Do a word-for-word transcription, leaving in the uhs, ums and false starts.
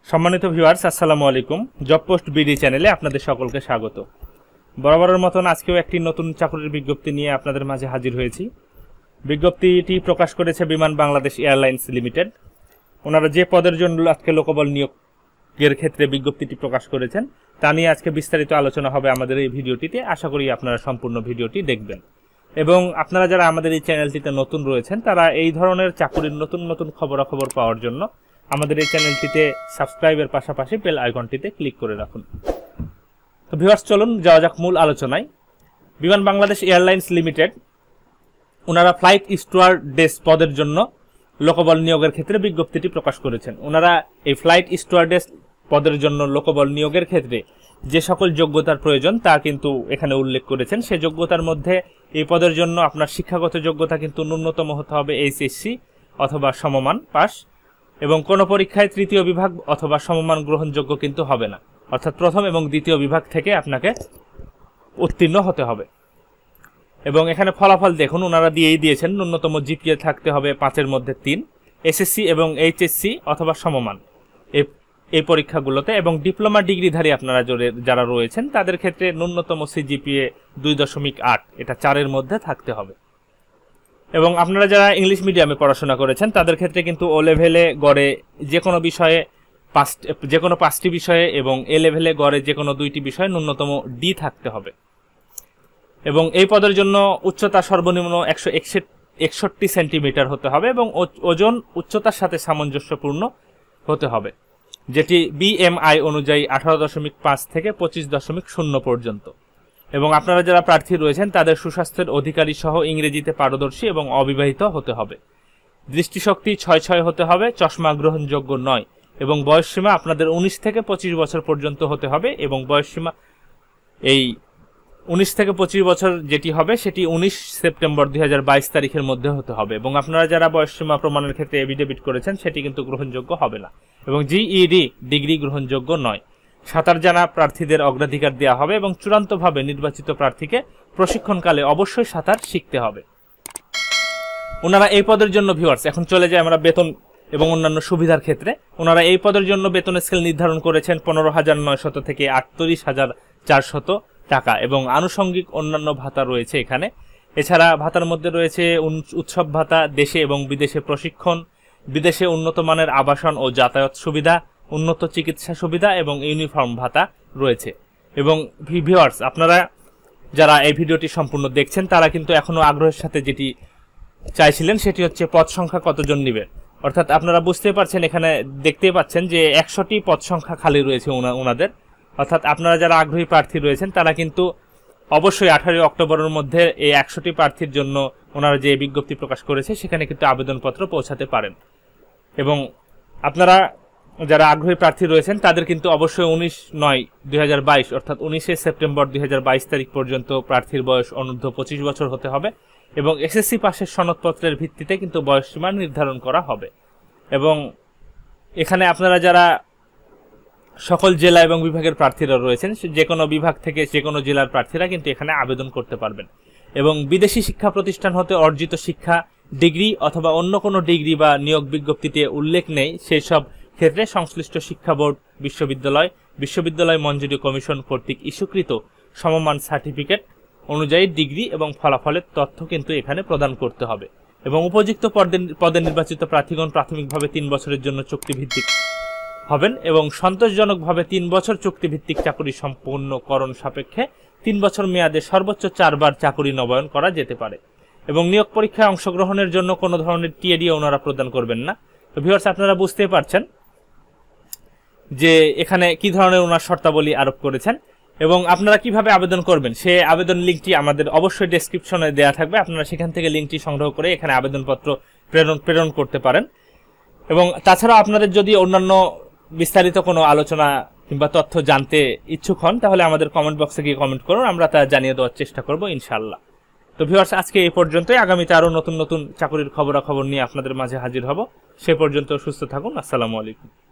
সম্মানিত ভিউয়ার্স, আসসালামু আলাইকুম। জব পোস্ট বিডি চ্যানেলে আপনাদের সকলকে স্বাগত। বরাবরের মতন আজকেও একটি নতুন চাকরির বিজ্ঞপ্তি নিয়ে আপনাদের মাঝে হাজির হয়েছি। বিজ্ঞপ্তিটি প্রকাশ করেছে বিমান বাংলাদেশ এয়ারলাইন্স লিমিটেড। ওনারা যে পদের জন্য আজকে লোকবল নিয়োগের ক্ষেত্রে বিজ্ঞপ্তিটি প্রকাশ করেছেন তা নিয়ে আজকে বিস্তারিত আলোচনা হবে আমাদের এই ভিডিওটিতে। আশা করি আপনারা সম্পূর্ণ ভিডিওটি দেখবেন এবং আপনারা যারা আমাদের এই চ্যানেলটিতে নতুন রয়েছেন তারা এই ধরনের চাকরির নতুন নতুন খবরাখবর পাওয়ার জন্য আমাদের এই চ্যানেলটিতে সাবস্ক্রাইবের পাশাপাশি বেল আইকনটিতে ক্লিক করে রাখুন। তো ভিউয়ার্স, চলুন যাওয়া যাক মূল আলোচনায়। বিমান বাংলাদেশ এয়ারলাইন্স লিমিটেড ওনারা ফ্লাইট স্টুয়ার্ডেস পদের জন্য লোকবল নিয়োগের ক্ষেত্রে বিজ্ঞপ্তিটি প্রকাশ করেছেন। ওনারা এই ফ্লাইট স্টুয়ার্ডেস পদের জন্য লোকবল নিয়োগের ক্ষেত্রে যে সকল যোগ্যতার প্রয়োজন তা কিন্তু এখানে উল্লেখ করেছেন। সে যোগ্যতার মধ্যে এই পদের জন্য আপনার শিক্ষাগত যোগ্যতা কিন্তু ন্যূনতম হতে হবে এইচ এস সি অথবা সমমান পাস, এবং কোনো পরীক্ষায় তৃতীয় বিভাগ অথবা সমমান গ্রহণযোগ্য কিন্তু হবে না, অর্থাৎ প্রথম এবং দ্বিতীয় বিভাগ থেকে আপনাকে উত্তীর্ণ হতে হবে। এবং এখানে ফলাফল দেখুন, ওনারা দিয়েই দিয়েছেন ন্যূনতম জিপিএ থাকতে হবে পাঁচের মধ্যে তিন, এসএসসি এবং এইচএসসি অথবা সমমান এই পরীক্ষাগুলোতে, এবং ডিপ্লোমা ডিগ্রিধারী আপনারা যারা রয়েছেন তাদের ক্ষেত্রে ন্যূনতম সিজিপিএ দুই দশমিক আট, এটা চারের মধ্যে থাকতে হবে। এবং আপনারা যারা ইংলিশ মিডিয়ামে পড়াশোনা করেছেন তাদের ক্ষেত্রে কিন্তু ও লেভেলে গড়ে যে কোনো বিষয়ে পাঁচ যে কোনো পাঁচটি বিষয়ে এবং এ লেভেলে গড়ে যে কোনো দুইটি বিষয়ে ন্যূনতম ডি থাকতে হবে। এবং এই পদের জন্য উচ্চতা সর্বনিম্ন একশো একষট্টি সেন্টিমিটার হতে হবে এবং ওজন উচ্চতার সাথে সামঞ্জস্যপূর্ণ হতে হবে, যেটি বিএমআই অনুযায়ী আঠারো দশমিক পাঁচ থেকে পঁচিশ দশমিক শূন্য পর্যন্ত। এবং আপনারা যারা প্রার্থী রয়েছেন তাদের সুস্বাস্থ্যের অধিকারী সহ ইংরেজিতে পারদর্শী এবং অবিবাহিত হতে হবে। দৃষ্টিশক্তি ছয় ছয় হতে হবে, চশমা গ্রহণযোগ্য নয়, এবং বয়সসীমা আপনাদের উনিশ থেকে পঁচিশ বছর পর্যন্ত হতে হবে। এবং বয়সসীমা এই উনিশ থেকে পঁচিশ বছর যেটি হবে সেটি উনিশ সেপ্টেম্বর দুই হাজার বাইশ তারিখের মধ্যে হতে হবে। এবং আপনারা যারা বয়সসীমা প্রমাণের ক্ষেত্রে এফিডেভিট করেছেন সেটি কিন্তু গ্রহণযোগ্য হবে না। এবং জিইডি ডিগ্রি গ্রহণযোগ্য নয়। সাঁতার জানা প্রার্থীদের অগ্রাধিকার দেওয়া হবে এবং চূড়ান্তভাবে নির্বাচিত প্রার্থীকে প্রশিক্ষণকালে অবশ্যই সাঁতার শিখতে হবে। ওনারা এই পদের জন্য ভিউয়ার্স, এখন চলে যায় আমরা বেতন এবং অন্যান্য সুবিধার ক্ষেত্রে। ওনারা এই পদের জন্য বেতন স্কেল নির্ধারণ করেছেন পনেরো হাজার নয়শত থেকে আটত্রিশ হাজার চারশত টাকা, এবং আনুষঙ্গিক অন্যান্য ভাতা রয়েছে এখানে। এছাড়া ভাতার মধ্যে রয়েছে উৎসব ভাতা, দেশে এবং বিদেশে প্রশিক্ষণ, বিদেশে উন্নত মানের আবাসন ও যাতায়াত সুবিধা, উন্নত চিকিৎসা সুবিধা এবং ইউনিফর্ম ভাতা রয়েছে। এবং ভিউয়ার্স, আপনারা যারা এই ভিডিওটি সম্পূর্ণ দেখছেন তারা কিন্তু এখনো আগ্রহের সাথে যেটি চাইছিলেন সেটি হচ্ছে পদ সংখ্যা কতজন নিবে। অর্থাৎ আপনারা বুঝতে পারছেন, এখানে দেখতেই পাচ্ছেন যে একশোটি পদ সংখ্যা খালি রয়েছে ওনাদের। অর্থাৎ আপনারা যারা আগ্রহী প্রার্থী রয়েছেন তারা কিন্তু অবশ্যই আঠারোই অক্টোবরের মধ্যে এই একশোটি প্রার্থীর জন্য ওনারা যে বিজ্ঞপ্তি প্রকাশ করেছে সেখানে কিন্তু আবেদনপত্র পৌঁছাতে পারেন। এবং আপনারা যারা আগ্রহী প্রার্থী রয়েছেন তাদের কিন্তু অবশ্যই উনিশ নয় দুই হাজার বাইশ অর্থাৎ উনিশে সেপ্টেম্বর দুই হাজার বাইশ তারিখ পর্যন্ত প্রার্থীর বয়স অনূর্ধ্ব পঁচিশ বছর হতে হবে এবং এসএসসি পাশের সনদপত্রের ভিত্তিতে কিন্তু বয়সসীমা নির্ধারণ করা হবে। এবং এখানে আপনারা যারা সকল জেলা এবং বিভাগের প্রার্থীরা রয়েছেন, যে কোনো বিভাগ থেকে যে কোনো জেলার প্রার্থীরা কিন্তু এখানে আবেদন করতে পারবেন। এবং বিদেশি শিক্ষা প্রতিষ্ঠান হতে অর্জিত শিক্ষা, ডিগ্রি অথবা অন্য কোনো ডিগ্রি বা নিয়োগ বিজ্ঞপ্তিতে উল্লেখ নেই সেই সব ক্ষেত্রে সংশ্লিষ্ট শিক্ষা বোর্ড, বিশ্ববিদ্যালয়, বিশ্ববিদ্যালয় মঞ্জুরি কমিশন কর্তৃক ইস্যুকৃত সমমান সার্টিফিকেট অনুযায়ী ডিগ্রি এবং ফলাফলের তথ্য কিন্তু এখানে প্রদান করতে হবে। এবং উপযুক্ত পদে নির্বাচিত প্রার্থীগণ প্রাথমিকভাবে তিন বছরের জন্য চুক্তিভিত্তিক হবেন এবং সন্তোষজনকভাবে তিন বছর চুক্তিভিত্তিক চাকরি সম্পূর্ণকরণ সাপেক্ষে তিন বছর মেয়াদে সর্বোচ্চ চারবার চাকরি নবায়ন করা যেতে পারে। এবং নিয়োগ পরীক্ষায় অংশগ্রহণের জন্য কোনো ধরনের টিএডি ওনারা প্রদান করবেন না। তো ভিউয়ার্স, আপনারা বুঝতেই পারছেন যে এখানে কি ধরনের ওনার শর্তাবলী আরোপ করেছেন এবং আপনারা কিভাবে আবেদন করবেন সে আবেদন লিঙ্কটি আমাদের অবশ্যই ডেসক্রিপশনে দেওয়া থাকবে। আপনারা সেখান থেকে লিঙ্কটি সংগ্রহ করে এখানে আবেদনপত্র প্রেরণ প্রেরণ করতে পারেন। এবং তাছাড়া আপনাদের যদি অন্যান্য বিস্তারিত কোনো আলোচনা কিংবা তথ্য জানতে ইচ্ছুক হন তাহলে আমাদের কমেন্ট বক্সে গিয়ে কমেন্ট করুন, আমরা তা জানিয়ে দেওয়ার চেষ্টা করব ইনশাআল্লাহ। তো ভিউয়ার্স, আজকে এই পর্যন্তই। আগামীতে আরও নতুন নতুন চাকরির খবরাখবর নিয়ে আপনাদের মাঝে হাজির হব। সে পর্যন্ত সুস্থ থাকুন। আসসালামু আলাইকুম।